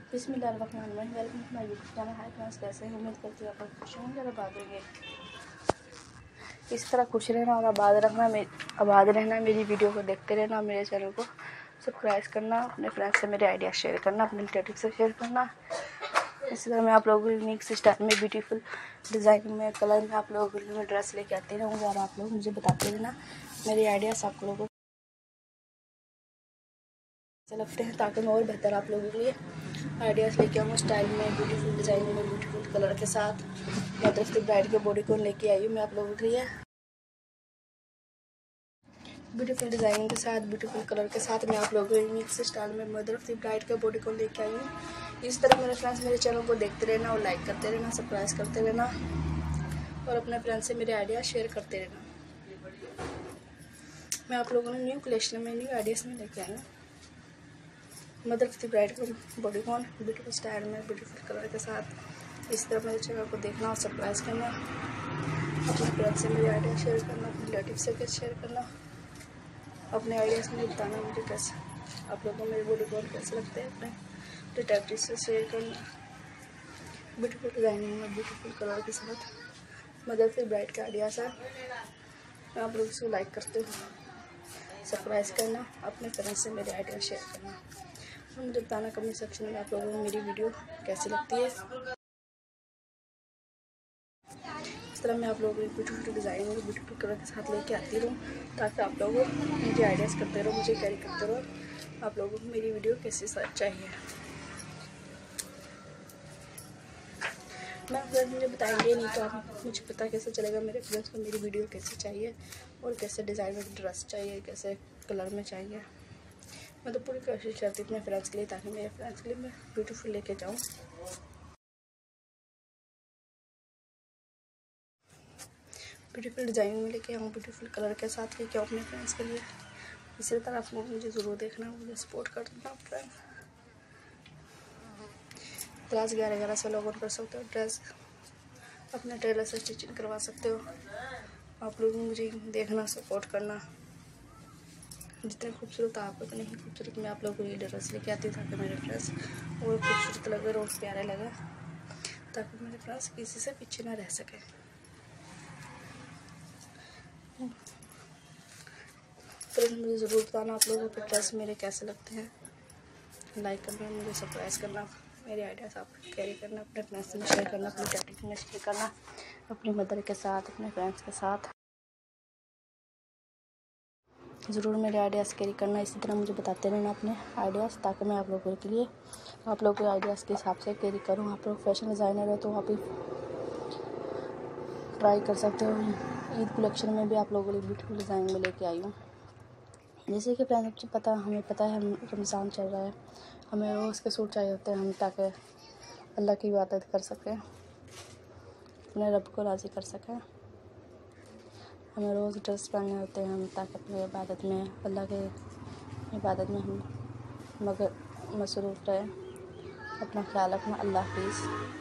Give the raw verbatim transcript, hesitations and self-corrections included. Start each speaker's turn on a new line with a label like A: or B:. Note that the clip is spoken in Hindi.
A: बिस्मिल्लाहिर्रहमानिर्रहीम। Welcome to my YouTube channel. Hi friends, कैसे हैं? उम्मीद करती हूँ आप लोग खुश होंगे और आबाद होंगे। इस तरह खुश रहना और आबाद रखना आबाद रहना मेरी वीडियो को देखते रहना, मेरे चैनल को सब्सक्राइब करना, अपने फ्रेंड्स से मेरे आइडिया शेयर करना, अपने रिलेटिव से शेयर करना। इसी तरह मैं आप लोगों को यूनिक स्टाइल में, ब्यूटीफुल डिज़ाइन में, कलर में आप लोगों के लिए ड्रेस लेके आती रहूँगी और आप लोग मुझे बताते रहना मेरे आइडियाज़ आप लोगों को लगते हैं, ताकि मैं और बेहतर आप लोगों के लिए आइडियाज़ लेके आऊँ स्टाइल में, ब्यूटीफुल डिज़ाइन में, ब्यूटीफुल कलर के साथ। मदर ऑफ द ब्राइड के बॉडी को लेके आई हूँ मैं आप लोगों के लिए ब्यूटीफुल डिज़ाइन के साथ, ब्यूटीफुल कलर के साथ। मैं आप लोगों को यूनिक स्टाइल में मदर ऑफ द ब्राइड के बॉडी को लेके आई हूँ। इस तरह मेरे फ्रेंड्स मेरे चैनल को देखते रहना और लाइक करते रहना, सब्सक्राइब करते रहना और अपने फ्रेंड्स से मेरे आइडिया शेयर करते रहना। मैं आप लोगों ने न्यू कलेक्शन में, न्यू आइडियाज़ में लेके आई हूँ मदर ऑफ द ब्राइड को बॉडी कॉन ब्यूटीफुल स्टाइल में, ब्यूटीफुल कलर के साथ। इस तरह मेरे चैनल को देखना और सरप्राइज करना, अपने फ्रेंड्स से मेरे आइडिया शेयर करना, अपने रिलेटिव से शेयर करना, अपने आइडियाज़ में बताना मुझे कैसे आप लोगों को मेरे बॉडी कॉन कैसे लगते हैं। अपने रिलेटिव से शेयर करना ब्यूटीफुल डिज़ाइनिंग में, ब्यूटीफुल कलर के साथ मदर ऑफ द ब्राइड के आइडियाज़ है। मैं आप लोग इसको लाइक करते हूँ, सरप्राइज करना, अपने फ्रेंड्स से मेरे आइडिया शेयर करना और मुझे बताना कमेंट सेक्शन में आप लोगों को मेरी वीडियो कैसी लगती है। इस तरह मैं आप लोगों को ब्यूटीफुल डिज़ाइन और ब्यूटीफुल कलर के साथ लेके आती रहूँ, ताकि आप लोग मुझे आइडियाज़ करते रहो, मुझे कैरी करते रहो। आप लोगों को मेरी वीडियो कैसी चाहिए, मैं फ्रेंड्स मुझे बताएंगे नहीं तो आप मुझे पता कैसे चलेगा मेरे फ्रेंड्स को मेरी वीडियो कैसे चाहिए और कैसे डिज़ाइन में ड्रेस चाहिए, कैसे कलर में चाहिए। मैं तो पूरी कोशिश करती हूँ अपने फ्रेंड्स के लिए, ताकि मेरे फ्रेंड्स के लिए मैं ब्यूटीफुल लेके जाऊँ, ब्यूटीफुल डिज़ाइन में लेके आऊँ, ब्यूटीफुल कलर के साथ लेके आऊँ अपने फ्रेंड्स के लिए। इसी तरह आप लोग मुझे ज़रूर देखना, मुझे सपोर्ट कर देना फ्रेंड्स। क्लास ग्यारह ग्यारह से लॉग इन कर सकते हो, ड्रेस अपने टेलर से स्टिचिंग करवा सकते हो। आप लोग मुझे देखना, सपोर्ट करना। जितने खूबसूरत आप उतने ही खूबसूरत मैं आप लोगों को ये ड्रेस लेके आती हूँ, ताकि मेरे फ्रेंड्स और खूबसूरत लगे और प्यारे लगे, ताकि मेरे फ्रेंड्स किसी से पीछे ना रह सके। फ्रेंड्स मुझे ज़रूर बताना आप लोगों को ड्रेस मेरे कैसे लगते हैं। लाइक करना, मुझे सरप्राइज करना, मेरे आइडियाज़ आप कैरी करना, अपने फ्रेंड्स में शेयर करना, अपने रिलेटिव में शेयर करना, अपनी मदर के साथ, अपने फ्रेंड्स के साथ ज़रूर मेरे आइडियाज़ कैरी करना। इसी तरह मुझे बताते रहना अपने आइडियाज़, ताकि मैं आप लोगों के लिए आप लोगों के आइडियाज़ के हिसाब से कैरी करूँ। आप लोग फैशन डिज़ाइनर है तो आप भी ट्राई कर सकते हो। ईद कलेक्शन में भी आप लोगों के लिए ब्यूटीफुल डिज़ाइन में लेके आई हूँ। जैसे कि फ्रेंड्स पता हमें पता है हम रमज़ान चल रहा है, हमें रोज़ के सूट चाहिए होते हैं हम, ताकि अल्लाह की इबादत कर सकें, अपने रब को राज़ी कर सकें। हमें रोज़ ड्रेस पहनने होते हैं हम, ताकि अपनी इबादत में, अल्लाह के इबादत में हम मगर मसरूफ़ रहें। अपना ख्याल रखना। अल्लाह हाफ़िज़।